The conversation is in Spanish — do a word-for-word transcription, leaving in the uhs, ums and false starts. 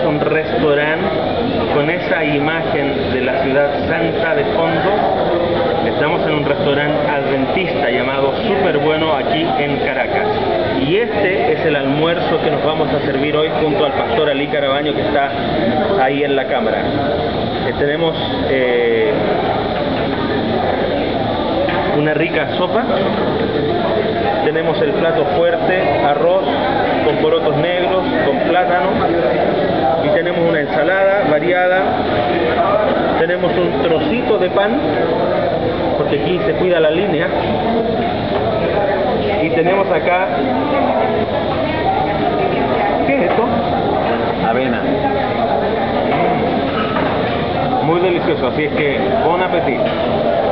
un restaurante con esa imagen de la ciudad santa de fondo. Estamos en un restaurante adventista llamado Súper Bueno aquí en Caracas. Y este es el almuerzo que nos vamos a servir hoy junto al pastor Ali Carabaño, que está ahí en la cámara. Eh, tenemos eh, una rica sopa. Tenemos el plato fuerte, arroz con porotos negros, con plátano, y tenemos una ensalada variada. Tenemos un trocito de pan, porque aquí se cuida la línea, y tenemos acá, ¿qué es esto? Avena. Muy delicioso, así es que bon apetito.